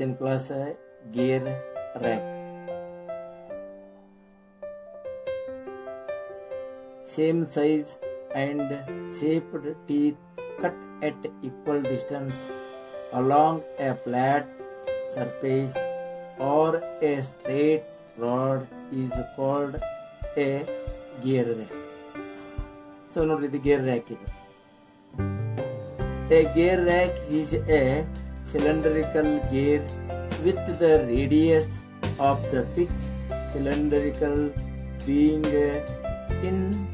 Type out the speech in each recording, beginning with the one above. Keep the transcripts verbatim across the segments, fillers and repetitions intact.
ಇವತ್ತಿನ class gear rack. Same size and shaped teeth cut at equal distance along a flat surface or a straight rod is called a gear rack. So ನೋಡ್ರಿ ಇದು gear rack ಇದು. A gear rack is a cylindrical gear with the radius of the pitch cylindrical being infinite.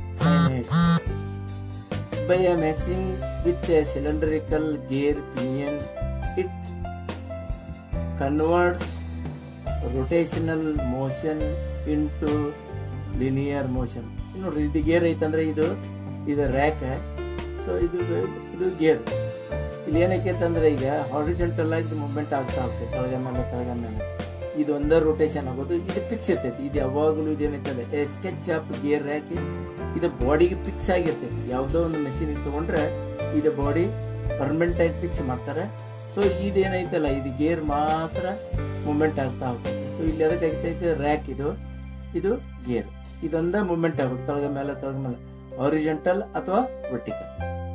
By a meshing with a cylindrical gear pinion, it converts rotational motion into linear motion. ನೋಡ್ರಿ ಇದು gear ಐತಂದ್ರೆ ಇದು ಇದು rack. So ಇದು ಇದು gear. ಇಲ್ಲಿ ಏನಕ್ಕೆ ಅಂತಂದ್ರೆ ಈಗ ಹಾರಿಜಾಂಟಲ್ ಆಗಿ ಮೂವ್ಮೆಂಟ್ ಆಗ್ತಾ ಹೋಗ್ತದೆ, ಕೆಳಗ ಮೇಲೆ ಕೆಳಗ ಮೇಲೆ. ಇದು ಒಂದೇ ರೊಟೇಷನ್ ಆಗೋದು. ಇದು ಫಿಕ್ಸ್ ಇರ್ತೈತಿ. ಇದು ಯಾವಾಗಲೂ ಇದೇನೈತಂದ್ರೆ ಸ್ಕೆಚ್ ಆಫ್ ಗೇರ್ ರ್ಯಾಕ್ ಇದು ಬಾಡಿಗೆ ಫಿಕ್ಸ್ ಆಗಿರ್ತೈತಿ. ಯಾವುದೋ ಒಂದು ಮೆಷಿನ್ ತಗೊಂಡ್ರೆ ಇದು ಬಾಡಿ ಪರ್ಮನೆಂಟ್ ಆಗಿ ಫಿಕ್ಸ್ ಮಾಡ್ತಾರೆ. ಸೊ ಇದೇನೈತಲ್ಲ ಇದು ಗೇರ್ ಮಾತ್ರ ಮೂವ್ಮೆಂಟ್ ಆಗ್ತಾ ಹೋಗ್ತೈತಿ. ಸೊ ಇಲ್ಲಿ ಅದಕ್ಕೆ ಆಗ್ತೈತಿ ರ್ಯಾಕ್. ಇದು ಇದು ಗೇರ್. ಇದೊಂದೇ ಮೂವ್ಮೆಂಟ್ ಆಗುತ್ತೆ ಕೆಳಗ ಮೇಲೆ ಕೆಳಗ ಮೇಲೆ, ಹಾರಿಜಾಂಟಲ್ ಅಥವಾ ವರ್ಟಿಕಲ್.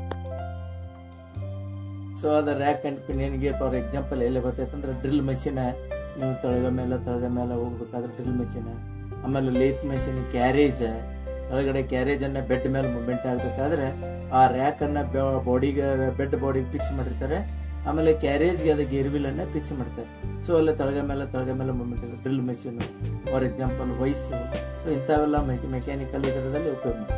ಸೊ ಅದ rack and pinion gear for example ಎಲ್ಲಿ ಬರ್ತೈತೆ ಅಂದ್ರೆ ಡ್ರಿಲ್ ಮೆಷಿನ್ ನೀವು ತೆಳಗ ಮೇಲೆ ತೆಳಗ ಮೇಲೆ ಹೋಗ್ಬೇಕಾದ್ರೆ ಡ್ರಿಲ್ ಮೆಷಿನ್, ಆಮೇಲೆ ಲೇತ್ ಮೆಷಿನ್, ಕ್ಯಾರೇಜ್ ಕೆಳಗಡೆ ಕ್ಯಾರೇಜ್ ಅನ್ನ ಬೆಡ್ ಮೇಲೆ ಮೂವ್ಮೆಂಟ್ ಆಗ್ಬೇಕಾದ್ರೆ ಆ ರ್ಯಾಕ್ ಅನ್ನ ಬಾಡಿಗೆ ಬೆಡ್ ಬಾಡಿಗೆ ಫಿಕ್ಸ್ ಮಾಡಿರ್ತಾರೆ. ಆಮೇಲೆ ಕ್ಯಾರೇಜ್ಗೆ ಅದು ಗೇರ್ ವೀಲ್ ಅನ್ನ ಫಿಕ್ಸ್ ಮಾಡ್ತಾರೆ. ಸೊ ಅಲ್ಲ ತೆಳಗ ಮೇಲೆ ತೆಳಗ ಮೇಲೆ ಮೂವ್ಮೆಂಟ್ ಇದೆ. Drill machine for example vice. So ಇಂಥವೆಲ್ಲ ಮೆಕ್ಯಾನಿಕಲ್ ಇದರದಲ್ಲಿ ಉಪಯೋಗ ಮಾಡ್ತಾರೆ.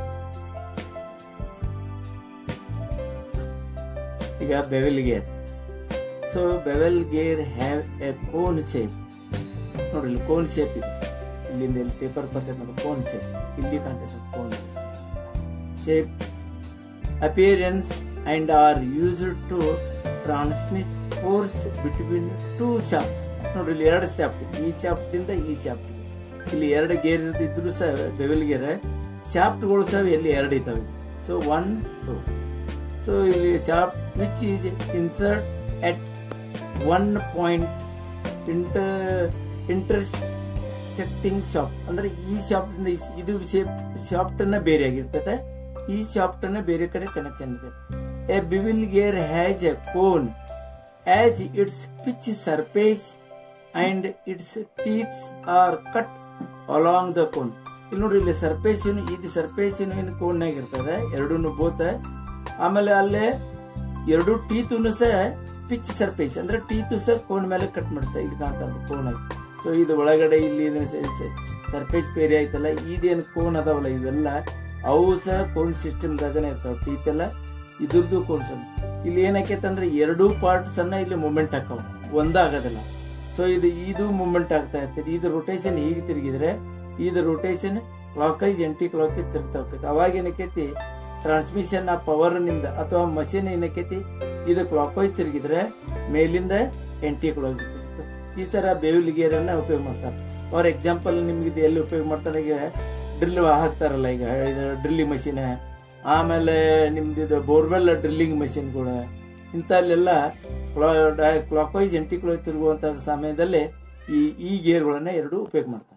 ಈಗ bevel gear. So bevel gear have a cone shape. ನೋಡ್ರಿ ಇಲ್ಲಿ ಕೋನ್ ಶೇಪ್ ಇದೆ. ಇಲ್ಲಿಂದ ಇಲ್ಲಿ ಪೇಪರ್ ಬರ್ತೈತೆ ನೋಡಿ ಕೋನ್ ಶೇಪ್. ಇಲ್ಲಿ ಕಾಣ್ತೈತೆ cone shape. Appearance and are used to transmit force between two shafts. ನೋಡ್ರಿ ಇಲ್ಲಿ ಎರಡು ಶಾಫ್ಟ್, ಈ ಶಾಫ್ಟ್ ಇಂದ ಈ ಶಾಫ್ಟ್. ಇಲ್ಲಿ ಎರಡು ಗೇರ್ ಇದ್ರೂ ಸಹ ಬೆವೆಲ್ ಗೇರ್ ಶಾಫ್ಟ್ಗಳು ಸಹ ಇಲ್ಲಿ ಎರಡು ಇದ್ದಾವೆ. So one two. ಸೊ ಇಲ್ಲಿ shaft which is insert at one point inter intersecting shaft. ಅಂದ್ರೆ ಈ ಶಾಫ್ಟ್ ಇಂದ ಇದು ಶಾಫ್ಟ್ ಅನ್ನ ಬೇರೆ ಆಗಿರ್ತದೆ, ಈ ಶಾಫ್ಟ್ ಅನ್ನ ಬೇರೆ ಕಡೆ ಕನೆಕ್ಷನ್ ಇದೆ. A bevel gear has a cone as its pitch surface and its teeths are cut along the cone. ಇಲ್ಲಿ ನೋಡ್ರಿ ಇಲ್ಲಿ ಸರ್ಫೇಸ್ ಇದು ಸರ್ಫೇಸ್ ಏನು ಕೋನ್ ಆಗಿರ್ತದೆ ಎರಡೂ ಬೋತ. ಆಮೇಲೆ ಅಲ್ಲೇ ಎರಡು ಟೀತುನು ಸಹ ಪಿಚ್ ಸರ್ಫೇಸ್ ಅಂದ್ರೆ ಟೀತು ಸಹ ಕೋನ್ ಮೇಲೆ ಕಟ್ ಮಾಡ್ತಾರೆ. ಇಲ್ಲಿ ಕಾಣ್ತಾ ಕೋನ್ ಆಗಿ. ಸೊ ಇದು ಒಳಗಡೆ ಇಲ್ಲಿ ಸರ್ಫೇಸ್ ಬೇರೆ ಆಯ್ತಲ್ಲ, ಇದೇನು ಕೋನ್ ಅದಾವಲ್ಲ ಇವೆಲ್ಲ ಅವು ಸಹ ಕೋನ್ ಸಿಸ್ಟಮ್ದಾಗನೇ ಇರ್ತಾವ. ಟೀತ್ ಎಲ್ಲ ಇದ್ರದ್ದು ಕೋನ್ ಸಹ. ಇಲ್ಲಿ ಏನಾಕೈತಂದ್ರೆ ಎರಡೂ ಪಾರ್ಟ್ಸ್ ಅನ್ನ ಇಲ್ಲಿ ಮೂವ್ಮೆಂಟ್ ಹಾಕವು, ಒಂದಾಗೋದಿಲ್ಲ. ಸೊ ಇದು ಇದು ಮೂವ್ಮೆಂಟ್ ಆಗ್ತಾ ಇರ್ತದೆ. ಇದು ರೊಟೇಷನ್ ಹೀಗೆ ತಿರುಗಿದ್ರೆ ಇದು rotation clockwise anti clock ತಿರುಗ್ತಾ ಹೋಗ್ತೈತಿ. ಅವಾಗ ಏನಕ್ಕೈತಿ ಟ್ರಾನ್ಸ್ಮಿಷನ್ ಆ ಪವರ್ ನಿಂದ ಅಥವಾ ಮಷೀನ್ ಏನಕ್ಕೈತಿ ಇದು ಕ್ಲಾಕ್ ವೈಸ್ ತಿರುಗಿದ್ರೆ ಮೇಲಿಂದ ಎಂಟಿ ಕ್ಲಾಕ್ ತಿರುಗುತ್ತೆ. ಈ ತರ ಬೆವೆಲ್ ಗೇರ್ ಅನ್ನ ಉಪಯೋಗ ಮಾಡ್ತಾರೆ. ಫಾರ್ ಎಕ್ಸಾಂಪಲ್ ನಿಮ್ಗೆ ಇದು ಎಲ್ಲಿ ಉಪಯೋಗ ಮಾಡ್ತಾರೆ, ಈಗ ಡ್ರಿಲ್ ಹಾಕ್ತಾರಲ್ಲ, ಈಗ ಡ್ರಿಲ್ಲಿಂಗ್ ಮಷೀನ್, ಆಮೇಲೆ ನಿಮ್ದು ಇದು ಬೋರ್ವೆಲ್ ಡ್ರಿಲ್ಲಿಂಗ್ ಮಷೀನ್ಗಳು, ಇಂಥಲ್ಲೆಲ್ಲ ಕ್ಲಾಕ್ ವೈಸ್ ಎಂಟಿ ಕ್ಲಾಕ್ ತಿರುಗುವಂತ ಸಮಯದಲ್ಲಿ ಈ ಈ ಗೇರ್ಗಳನ್ನ ಎರಡು ಉಪಯೋಗ ಮಾಡ್ತಾರೆ.